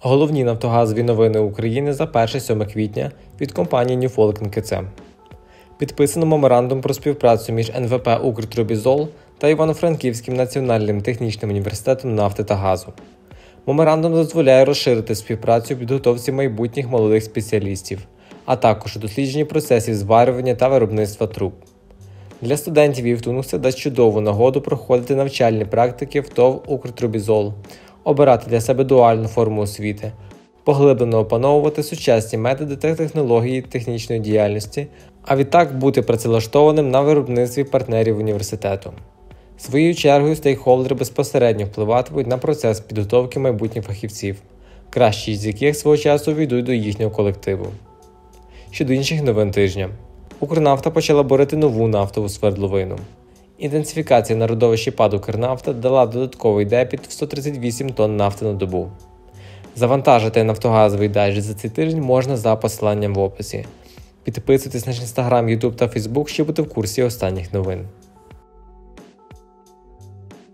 Головні нафтогазові новини України за 1-7 квітня від компанії New Folk НКЦ. Підписано меморандум про співпрацю між НВП «Укртрубізол» та Івано-Франківським національним технічним університетом нафти та газу. Меморандум дозволяє розширити співпрацю у підготовці майбутніх молодих спеціалістів, а також у дослідженні процесів зварювання та виробництва труб. Для студентів ІФТУНу це дасть чудову нагоду проходити навчальні практики в ТОВ «Укртрубізол», обирати для себе дуальну форму освіти, поглиблено опановувати сучасні методи та технології технічної діяльності, а відтак бути працевлаштованим на виробництві партнерів університету. Своєю чергою стейкхолдери безпосередньо впливатимуть на процес підготовки майбутніх фахівців, кращі з яких свого часу війдуть до їхнього колективу. Щодо інших новин тижня. Укрнафта почала борити нову нафтову свердловину. Інтенсифікація на родовищі ПАД «Укрнафта» дала додатковий депіт в 138 тонн нафти на добу. Завантажити нафтогазовий дайджест за цей тиждень можна за посиланням в описі. Підписуйтесь на Instagram, YouTube та Facebook, щоб бути в курсі останніх новин.